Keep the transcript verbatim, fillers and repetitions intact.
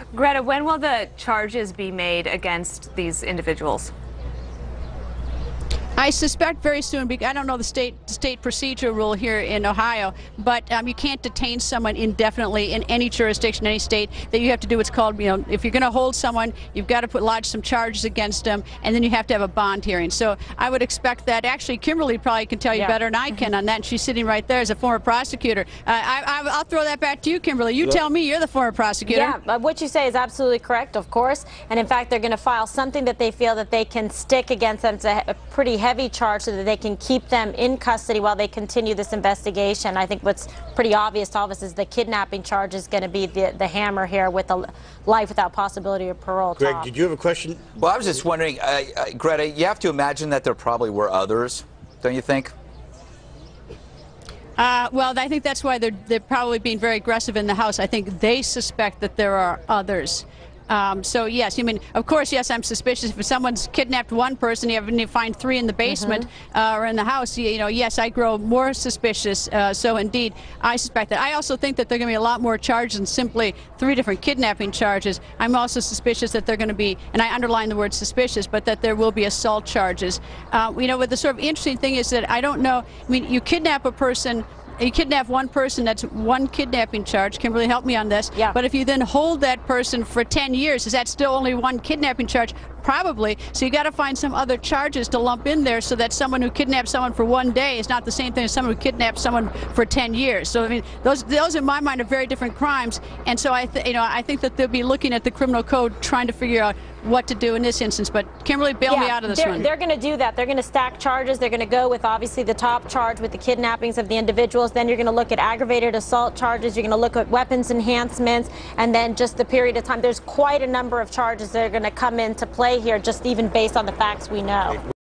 Greta, when will the charges be made against these individuals? I suspect very soon, because I don't know the state state procedure rule here in Ohio, but um, you can't detain someone indefinitely in any jurisdiction, any state. That you have to do what's called, you know, if you're going to hold someone, you've got to put lodge some charges against them, and then you have to have a bond hearing. So I would expect that. Actually, Kimberly probably can tell you yeah. better than I can on that. And she's sitting right there as a former prosecutor. Uh, I, I, I'll throw that back to you, Kimberly. You tell me. You're the former prosecutor. Yeah, but what you say is absolutely correct, of course. And in fact, they're going to file something that they feel that they can stick against them. It's a, a pretty heavy charge, so that they can keep them in custody while they continue this investigation. I think what's pretty obvious to all of us is the kidnapping charge is going to be the, the hammer here, with a life without possibility of parole. Greg, Tom. did you have a question? Well, I was just wondering, uh, uh, Greta, you have to imagine that there probably were others, don't you think? Uh, well, I think that's why they're, they're probably being very aggressive in the House. I think they suspect that there are others. Um, so, yes, I mean, of course, yes, I'm suspicious. If someone's kidnapped one person, you, have, you find three in the basement mm-hmm. uh, or in the house, you, you know, yes, I grow more suspicious. Uh, so, indeed, I suspect that. I also think that there are going to be a lot more charges than simply three different kidnapping charges. I'm also suspicious that they're going to be, and I underline the word suspicious, but that there will be assault charges. Uh, you know, what the sort of interesting thing is that I don't know, I mean, you kidnap a person, you kidnap one person, that's one kidnapping charge. Kimberly, help me on this. Yeah. But if you then hold that person for ten years, is that still only one kidnapping charge? Probably. So you got to find some other charges to lump in there, so that someone who kidnapped someone for one day is not the same thing as someone who kidnapped someone for ten years. So I mean, those those in my mind are very different crimes. And so I, th you know, I think that they'll be looking at the criminal code, trying to figure out what to do in this instance. But Kimberly, bail yeah, me out of this they're, one. They're going to do that. They're going to stack charges. They're going to go with obviously the top charge with the kidnappings of the individuals. Then you're going to look at aggravated assault charges. You're going to look at weapons enhancements, and then just the period of time. There's quite a number of charges that are going to come into play here, just even based on the facts we know.